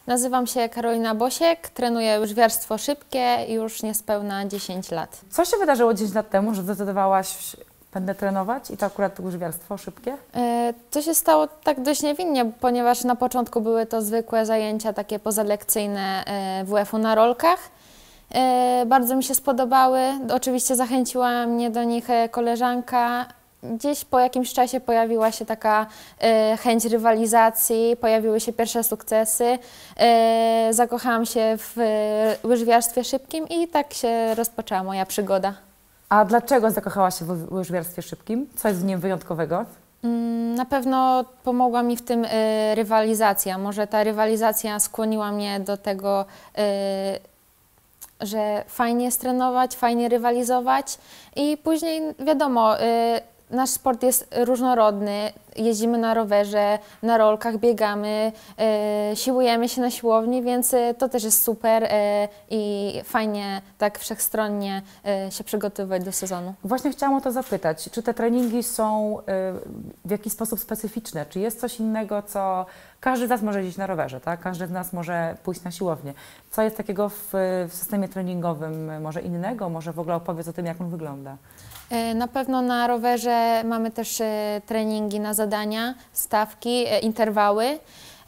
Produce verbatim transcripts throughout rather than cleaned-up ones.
Nazywam się Karolina Bosiek, trenuję łyżwiarstwo szybkie już niespełna dziesięć lat. Co się wydarzyło dziesięć lat temu, że zdecydowałaś, będę trenować i to akurat łyżwiarstwo szybkie? To się stało tak dość niewinnie, ponieważ na początku były to zwykłe zajęcia takie pozalekcyjne W F-u na rolkach. Bardzo mi się spodobały, oczywiście zachęciła mnie do nich koleżanka. Gdzieś po jakimś czasie pojawiła się taka e, chęć rywalizacji, pojawiły się pierwsze sukcesy, e, zakochałam się w e, łyżwiarstwie szybkim i tak się rozpoczęła moja przygoda. A dlaczego zakochałaś się w łyżwiarstwie szybkim? Co jest w nim wyjątkowego? Mm, na pewno pomogła mi w tym e, rywalizacja. Może ta rywalizacja skłoniła mnie do tego, e, że fajnie jest trenować, fajnie rywalizować i później wiadomo, e, nasz sport jest różnorodny, jeździmy na rowerze, na rolkach, biegamy, e, siłujemy się na siłowni, więc to też jest super e, i fajnie tak wszechstronnie e, się przygotowywać do sezonu. Właśnie chciałam o to zapytać, czy te treningi są y, w jakiś sposób specyficzne? Czy jest coś innego, co każdy z nas może jeździć na rowerze, tak? Każdy z nas może pójść na siłownię. Co jest takiego w, w systemie treningowym może innego? Może w ogóle opowiedz o tym, jak on wygląda. Na pewno na rowerze mamy też treningi na zadania, stawki, interwały.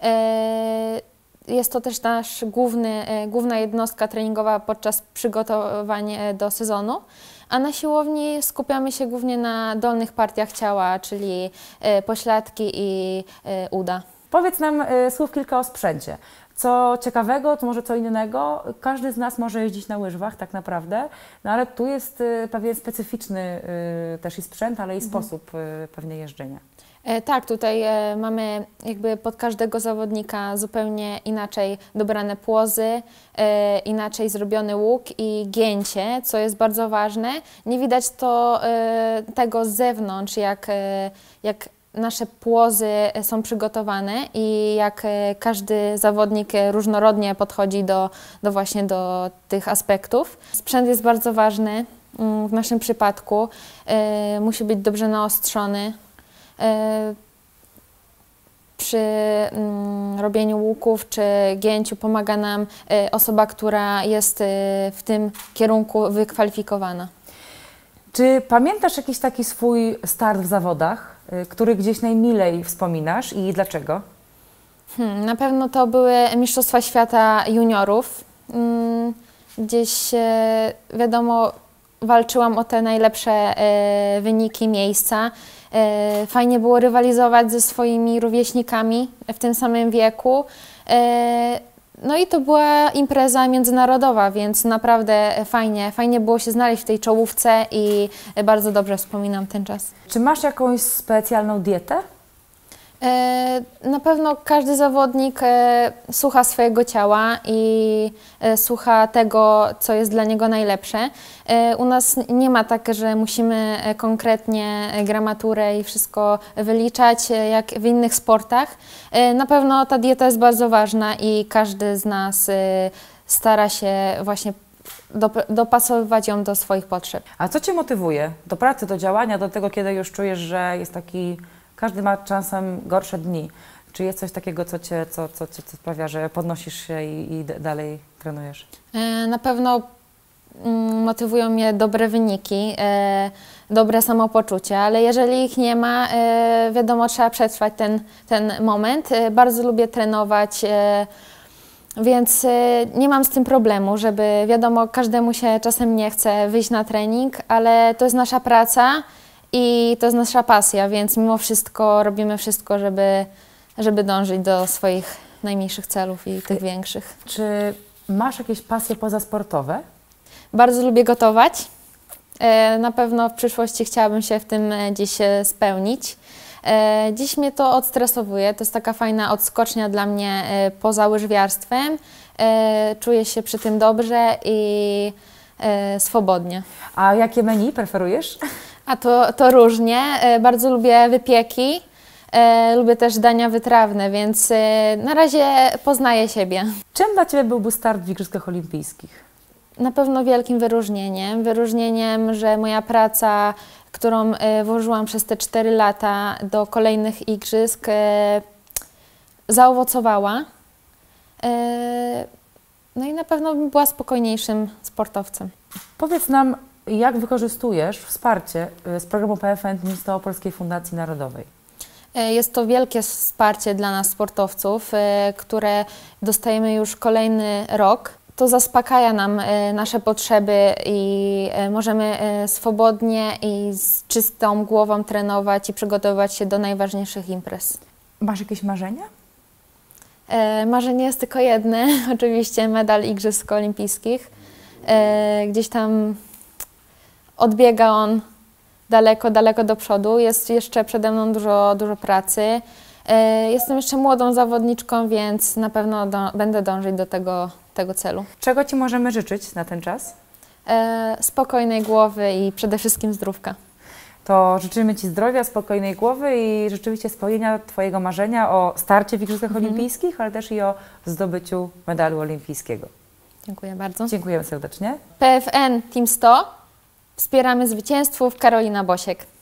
Jest to też nasz główny, główna jednostka treningowa podczas przygotowań do sezonu. A na siłowni skupiamy się głównie na dolnych partiach ciała, czyli pośladki i uda. Powiedz nam y, słów kilka o sprzęcie. Co ciekawego, to może co innego, każdy z nas może jeździć na łyżwach tak naprawdę, no ale tu jest y, pewien specyficzny y, też i sprzęt, ale i mhm. sposób y, pewnie jeżdżenia. E, tak, tutaj e, mamy jakby pod każdego zawodnika zupełnie inaczej dobrane płozy, e, inaczej zrobiony łuk i gięcie, co jest bardzo ważne. Nie widać to e, tego z zewnątrz, jak, e, jak nasze płozy są przygotowane i jak każdy zawodnik różnorodnie podchodzi do, do właśnie do tych aspektów. Sprzęt jest bardzo ważny w naszym przypadku. E, musi być dobrze naostrzony. E, przy mm, robieniu łuków czy gięciu pomaga nam e, osoba, która jest e, w tym kierunku wykwalifikowana. Czy pamiętasz jakiś taki swój start w zawodach, który gdzieś najmilej wspominasz i dlaczego? Hmm, na pewno to były Mistrzostwa Świata Juniorów. Hmm, gdzieś e, wiadomo, walczyłam o te najlepsze e, wyniki, miejsca. E, fajnie było rywalizować ze swoimi rówieśnikami w tym samym wieku. E, No i to była impreza międzynarodowa, więc naprawdę fajnie, fajnie było się znaleźć w tej czołówce i bardzo dobrze wspominam ten czas. Czy masz jakąś specjalną dietę? E, na pewno każdy zawodnik e, słucha swojego ciała i e, słucha tego, co jest dla niego najlepsze. E, u nas nie ma tak, że musimy konkretnie gramaturę i wszystko wyliczać, e, jak w innych sportach. E, na pewno ta dieta jest bardzo ważna i każdy z nas e, stara się właśnie dopasowywać ją do swoich potrzeb. A co Cię motywuje do pracy, do działania, do tego, kiedy już czujesz, że jest taki... Każdy ma czasem gorsze dni. Czy jest coś takiego, co Cię co, co, co sprawia, że podnosisz się i, i dalej trenujesz? Na pewno motywują mnie dobre wyniki, dobre samopoczucie, ale jeżeli ich nie ma, wiadomo, trzeba przetrwać ten, ten moment. Bardzo lubię trenować, więc nie mam z tym problemu, żeby, wiadomo, każdemu się czasem nie chce wyjść na trening, ale to jest nasza praca. I to jest nasza pasja, więc mimo wszystko robimy wszystko, żeby, żeby dążyć do swoich najmniejszych celów i tych większych. Czy masz jakieś pasje pozasportowe? Bardzo lubię gotować. Na pewno w przyszłości chciałabym się w tym gdzieś spełnić. Dziś mnie to odstresowuje, to jest taka fajna odskocznia dla mnie poza łyżwiarstwem. Czuję się przy tym dobrze i swobodnie. A jakie menu preferujesz? A to, to różnie. Bardzo lubię wypieki, lubię też dania wytrawne, więc na razie poznaję siebie. Czym dla Ciebie byłby start w Igrzyskach Olimpijskich? Na pewno wielkim wyróżnieniem. Wyróżnieniem, że moja praca, którą włożyłam przez te cztery lata do kolejnych igrzysk, zaowocowała. E, No i na pewno bym była spokojniejszym sportowcem. Powiedz nam, jak wykorzystujesz wsparcie y, z programu P F N Team sto Opolskiej Fundacji Narodowej? E, Jest to wielkie wsparcie dla nas sportowców, e, które dostajemy już kolejny rok. To zaspokaja nam e, nasze potrzeby i e, możemy e, swobodnie i z czystą głową trenować i przygotowywać się do najważniejszych imprez. Masz jakieś marzenia? E, Marzenie jest tylko jedne, oczywiście medal Igrzysk Olimpijskich. E, Gdzieś tam odbiega on daleko, daleko do przodu. Jest jeszcze przede mną dużo, dużo pracy. E, Jestem jeszcze młodą zawodniczką, więc na pewno do, będę dążyć do tego, tego celu. Czego Ci możemy życzyć na ten czas? E, Spokojnej głowy i przede wszystkim zdrówka. To życzymy Ci zdrowia, spokojnej głowy i rzeczywiście spełnienia Twojego marzenia o starcie w Igrzyskach Mhm. Olimpijskich, ale też i o zdobyciu medalu olimpijskiego. Dziękuję bardzo. Dziękujemy serdecznie. P F N Team sto. Wspieramy zwycięzców. Karolina Bosiek.